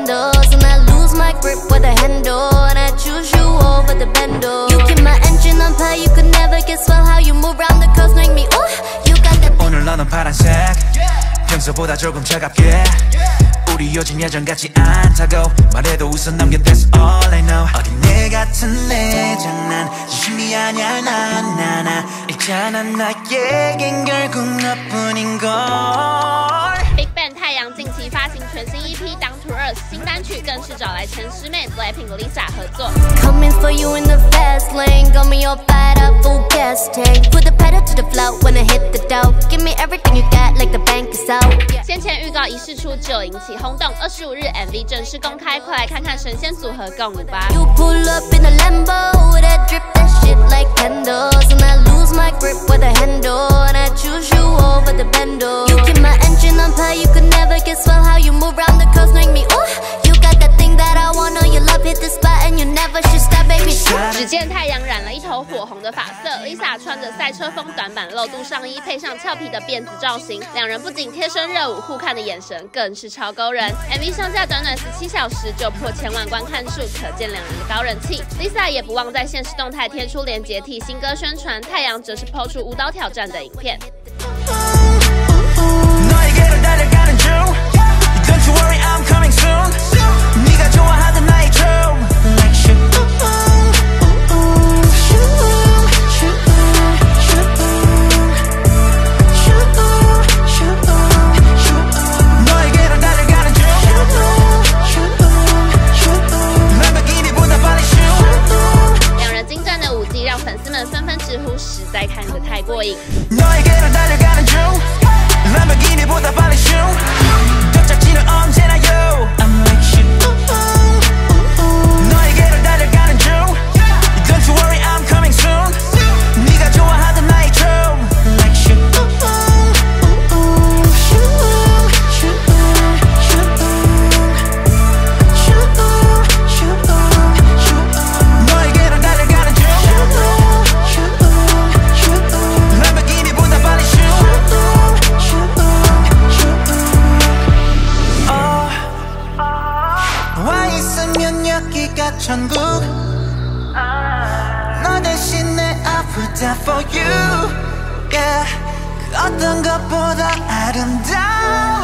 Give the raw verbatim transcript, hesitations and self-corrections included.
candles, and I lose my grip with a handle, and I choose you over the bando. You keep my engine on fire, you could never guess well how you move around the coast, make me ooh. You got that. 오늘 너는 파란색, 평소보다 조금 차갑게. 우리 요즘 예전같지 않다고 말해도 웃어 넘겨 that's all I know. 어린애 같은 내 장난 진심이 아냐 난 나나 있잖아 나에겐 결국 너뿐인걸. BigBang 太阳近期发行全新 E P《Down to Earth》新单曲，更是找来前师妹 Blackpink Lisa 合作。 Coming for you in the fast lane, got me all fired up, full gas tank. Put the pedal to the floor when I hit the dough. Give me everything you got, like the bank is out. 先前预告一释出就引起轰动，二十五日 M V 正式公开，快来看看神仙组合共舞吧。 You pull up in a Lambo, that drip that shit like candles, and I lose my grip with a handle, and I choose you over the bando. You keep my engine on fire, you could never guess well how you move around the coast, make me ooh. You got that thing that I want, know your love hit the spot, and you never should stop, baby. 只见太阳染了一头火红的发色 ，Lisa 穿着赛车风短版露肚上衣，配上俏皮的辫子造型，两人不仅贴身热舞，互看的眼神更是超勾人。M V 上架短短十七小时就破千万观看数，可见两人的高人气。Lisa 也不忘在现实动态贴出连结替新歌宣传，太阳则是抛出舞蹈挑战的影片。 Don't you worry, I'm coming soon. 네가 좋아하던 나의 drum, like shoot, shoot, shoot, shoot, shoot. 너에게로 달려가는 중. Lamborghini보다 빨리 shoot. 两人精湛的舞技让粉丝们纷纷直呼实在看得太过瘾。 너에게로 달려가는 중. Lamborghini보다 빨리 shoot. 짝지는 언제나 you I'm like shit 너에게로 달려가는 중 Don't you worry I'm coming soon 네가 좋아하던 나의 drum like shit 너에게로 달려가는 중 Lamborghini보다 빨리 shoot 와 있으면 여기가 천국 너 대신에 I put that for you yeah 그 어떤 것보다 아름다워